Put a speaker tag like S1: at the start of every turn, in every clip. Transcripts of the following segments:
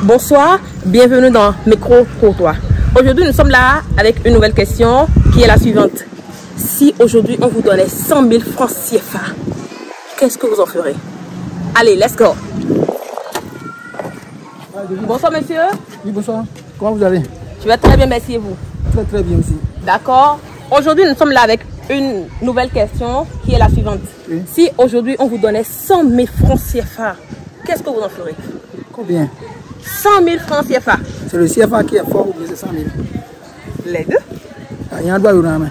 S1: Bonsoir, bienvenue dans Micro Trottoir. Aujourd'hui, nous sommes là avec une nouvelle question qui est la suivante. Si aujourd'hui on vous donnait 100 000 francs CFA, qu'est-ce que vous en ferez? Allez, let's go. Bonsoir monsieur.
S2: Oui, bonsoir. Comment vous allez?
S1: Je vais très bien, merci et vous?
S2: Très très bien aussi.
S1: D'accord. Aujourd'hui, nous sommes là avec une nouvelle question qui est la suivante. Oui. Si aujourd'hui on vous donnait 100 000 francs CFA, qu'est-ce que vous en ferez?
S2: Combien?
S1: 100 000 francs CFA.
S2: C'est le CFA qui est fort ou bien c'est 100 000?
S1: Les deux.
S2: Il y a un doigt où on a.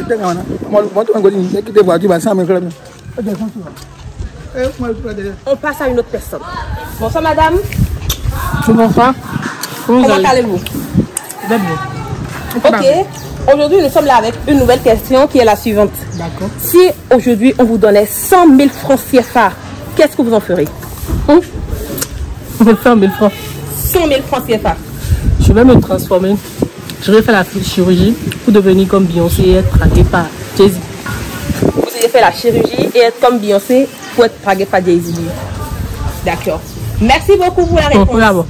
S1: On passe à une autre personne. Bonsoir madame.
S2: Bonsoir.
S1: Comment allez-vous?
S2: Bien.
S1: Ok. Aujourd'hui, nous sommes là avec une nouvelle question qui est la suivante.
S2: D'accord.
S1: Si aujourd'hui on vous donnait 100 000 francs CFA, qu'est-ce que vous en ferez?
S2: 100 000 francs.
S1: 100 000 francs CFA.
S3: Je vais me transformer. Je vais faire la chirurgie pour devenir comme Beyoncé et être draguée par Jay-Z.
S1: Vous allez faire la chirurgie et être comme Beyoncé pour être draguée par Jay-Z. D'accord. Merci beaucoup pour la réponse.
S3: Bravo.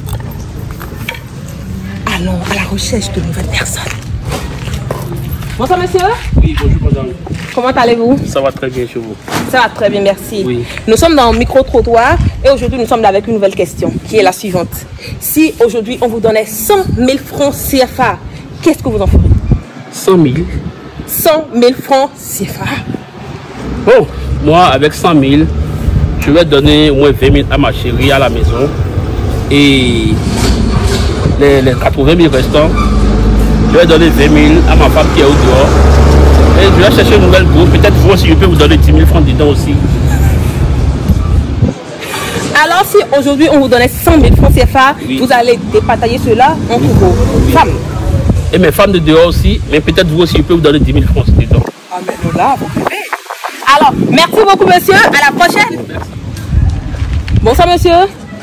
S1: Allons à la recherche de nouvelles personnes. Bonsoir monsieur.
S4: Oui, bonjour madame.
S1: Comment allez-vous?
S4: Ça va très bien chez vous.
S1: Ça va très bien, merci.
S4: Oui.
S1: Nous sommes dans Micro-Trottoir et aujourd'hui nous sommes là avec une nouvelle question qui est la suivante. Si aujourd'hui on vous donnait 100 000 francs CFA, qu'est-ce que vous en ferez?
S4: 100 000.
S1: 100 000 francs CFA.
S4: Oh, moi avec 100 000, je vais donner au moins 20 000 à ma chérie à la maison. Et les 80 000 restants, je vais donner 20 000 à ma femme qui est au dehors. Et je vais chercher une nouvelle groupe. Peut-être vous aussi, je peux vous donner 10 000 francs dedans aussi.
S1: Alors si aujourd'hui on vous donnait 100 000 francs CFA, oui, vous allez dépatailler cela entre vos femmes.
S4: Et mes femmes de dehors aussi, mais peut-être vous aussi, je peux vous donner 10 000 francs dedans.
S1: Ah mais là, vous pouvez. Alors, merci beaucoup monsieur, à la prochaine.
S4: Merci.
S1: Bonsoir monsieur.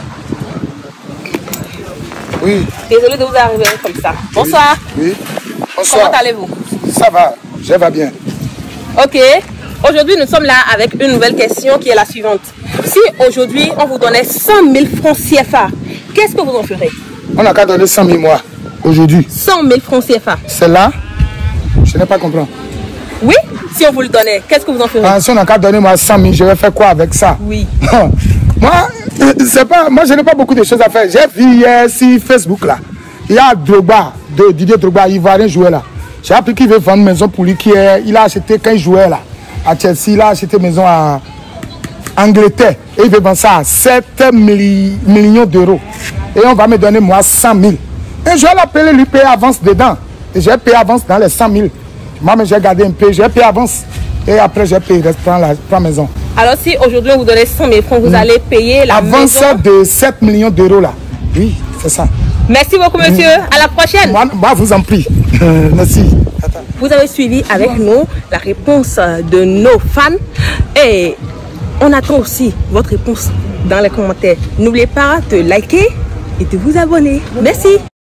S5: Oui.
S1: Désolé de vous arriver comme ça. Bonsoir.
S5: Oui. Bonsoir.
S1: Comment allez-vous?
S5: Ça va, je vais bien.
S1: Ok. Aujourd'hui, nous sommes là avec une nouvelle question qui est la suivante. Si aujourd'hui, on vous donnait 100 000 francs CFA, qu'est-ce que vous en ferez?
S5: On n'a qu'à donner 100 000 mois aujourd'hui.
S1: 100 000 francs CFA.
S5: C'est là? Je n'ai pas compris.
S1: Oui, si on vous le donnait, qu'est-ce que vous en ferez?
S5: Ah, si on n'a qu'à donner moi 100 000, je vais faire quoi avec ça?
S1: Oui.
S5: Moi, je n'ai pas beaucoup de choses à faire. J'ai vu hier sur Facebook là. Il y a Drogba, Didier Drogba, il va rien jouer là. J'ai appris qu'il veut vendre maison pour lui. Il a acheté quand il jouait là. À Chelsea, il a acheté maison à Angleterre. Et il veut vendre ça à 7 millions d'euros. Et on va me donner moi 100 000. Et je vais l'appeler, lui payer avance dedans. Et je vais payer avance dans les 100 000. Moi, j'ai gardé un peu, je vais payer avance. Et après, je vais payer le reste, prendre la maison.
S1: Alors, si aujourd'hui on vous donnait 100 000 francs, vous allez payer la
S5: avance
S1: maison
S5: de 7 millions d'euros là. Oui, c'est ça.
S1: Merci beaucoup, monsieur. À la prochaine.
S5: Moi, vous en prie. Merci.
S1: Vous avez suivi avec nous la réponse de nos fans. Et on attend aussi votre réponse dans les commentaires. N'oubliez pas de liker et de vous abonner. Merci.